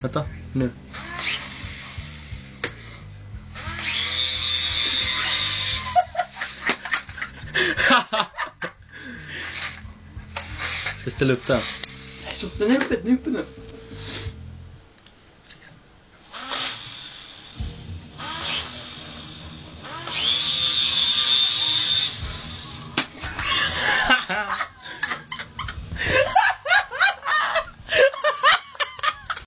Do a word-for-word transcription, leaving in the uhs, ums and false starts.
Vänta, nu. Ska jag ställa upp den? Nej, så den är uppe, den är uppe nu. Haha!